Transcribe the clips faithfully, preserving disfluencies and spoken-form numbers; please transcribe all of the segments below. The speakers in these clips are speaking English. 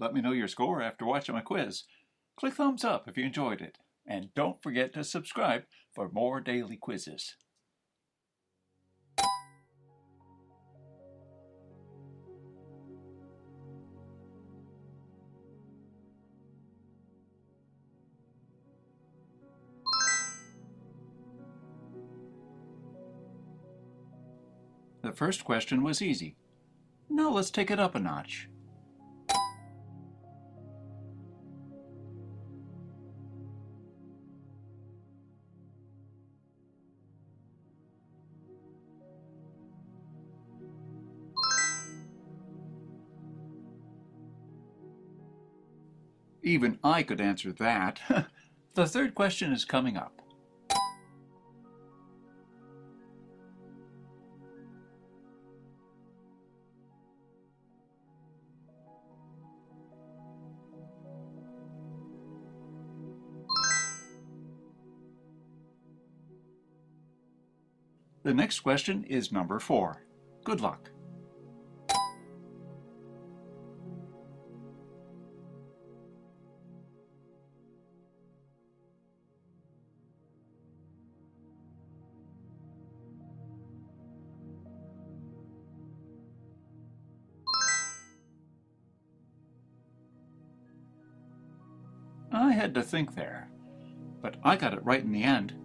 Let me know your score after watching my quiz. Click thumbs up if you enjoyed it. And don't forget to subscribe for more daily quizzes. The first question was easy. Now let's take it up a notch. Even I could answer that. The third question is coming up. The next question is number four. Good luck. I had to think there, but I got it right in the end.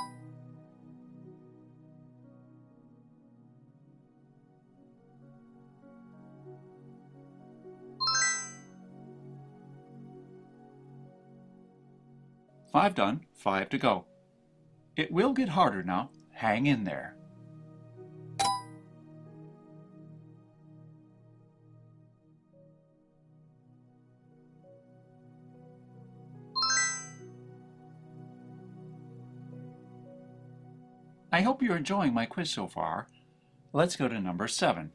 Five done, five to go. It will get harder now. Hang in there. I hope you're enjoying my quiz so far. Let's go to number seven.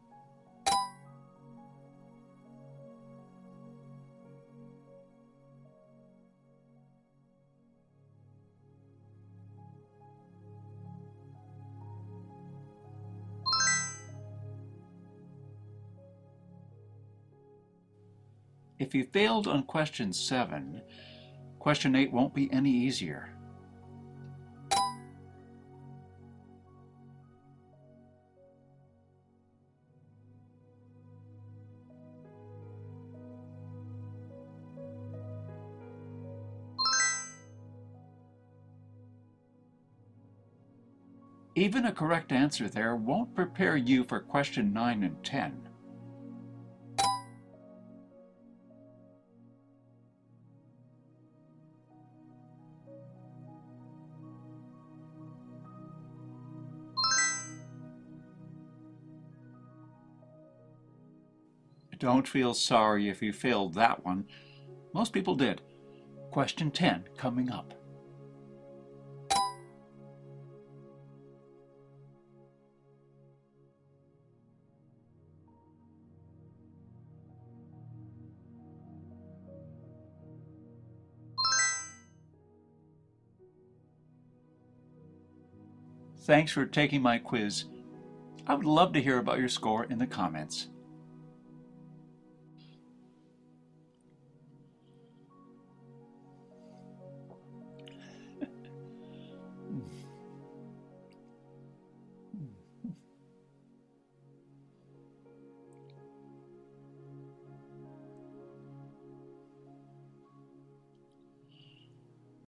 If you failed on question seven, question eight won't be any easier. Even a correct answer there won't prepare you for question nine and ten. Don't feel sorry if you failed that one. Most people did. Question ten coming up. Thanks for taking my quiz. I would love to hear about your score in the comments.